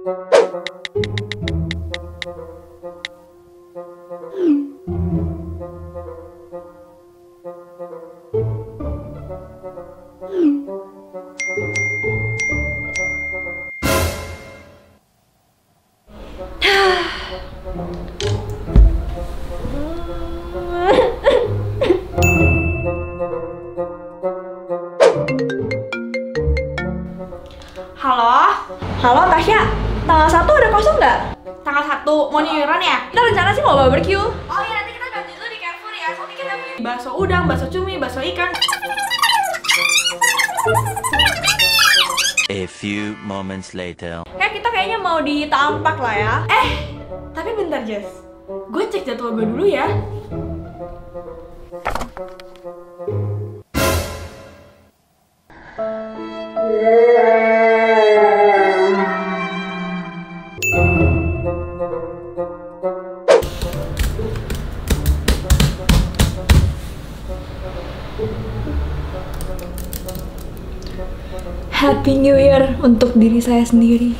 Halo? Halo Tasya, tanggal 1 ada kosong nggak? Tanggal 1, mau New Year-an ya? Kita rencana sih mau barbecue. Oh iya, nanti kita ganti dulu di Carrefour ya. Soalnya kita beli bakso udang, bakso cumi, bakso ikan. A few moments later. Kita kayaknya mau di Tampak lah ya. Tapi bentar Jess, gue cek jadwal gue dulu ya. Happy New Year untuk diri saya sendiri.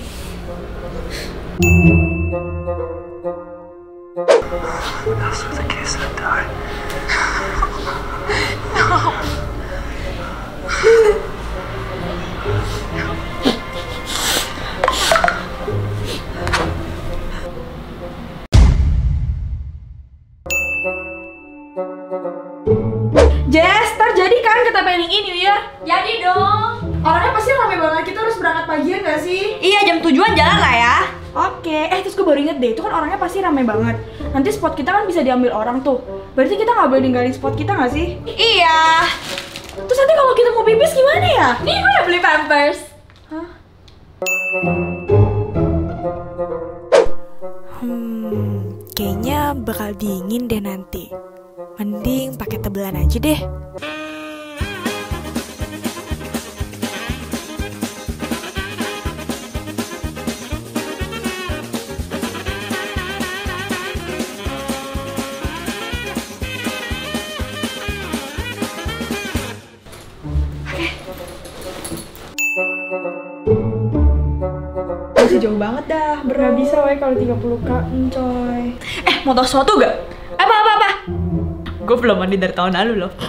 Jess, terjadi kan kita planning New Year? Jadi dong. Orangnya pasti rame banget, kita harus berangkat pagian gak sih? Iya, jam 7-an jalan lah ya. Oke, terus gue baru inget deh, itu kan orangnya pasti rame banget. Nanti spot kita kan bisa diambil orang tuh. Berarti kita nggak boleh ninggalin spot kita nggak sih? Iya. Terus nanti kalau kita mau pipis gimana ya? Nih gue udah beli Pampers. Hah? Kayaknya bakal dingin deh nanti. Mending pakai tebelan aja deh. Masih jauh banget dah, nggak bisa woy kalau 30 km coy. Mau tau sesuatu gak? Apa? Gue belum mandi dari tahun lalu loh.